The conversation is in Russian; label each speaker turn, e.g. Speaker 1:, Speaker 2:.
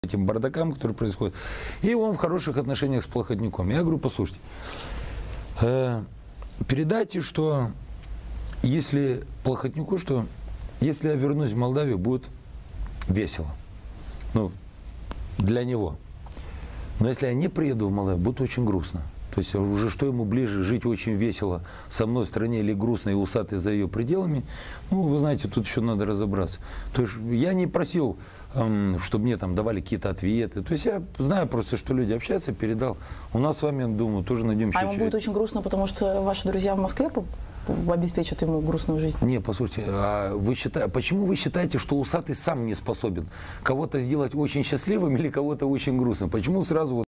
Speaker 1: этим бардакам, которые происходят. И он в хороших отношениях с Плохотнюком. Я говорю, послушайте, передайте, что если Плохотнюку, что если я вернусь в Молдавию, будет весело. Ну, для него. Но если я не приеду в Молдавию, будет очень грустно. То есть уже что ему ближе, жить очень весело со мной в стране или грустно и усатый за ее пределами, ну, вы знаете, тут еще надо разобраться. То есть я не просил, чтобы мне там давали какие-то ответы. То есть я знаю просто, что люди общаются, передал. У нас с вами, думаю, тоже найдем
Speaker 2: А ему будет очень грустно, потому что ваши друзья в Москве обеспечат ему грустную жизнь?
Speaker 1: Не, послушайте, почему вы считаете, что усатый сам не способен кого-то сделать очень счастливым или кого-то очень грустным? Почему сразу вот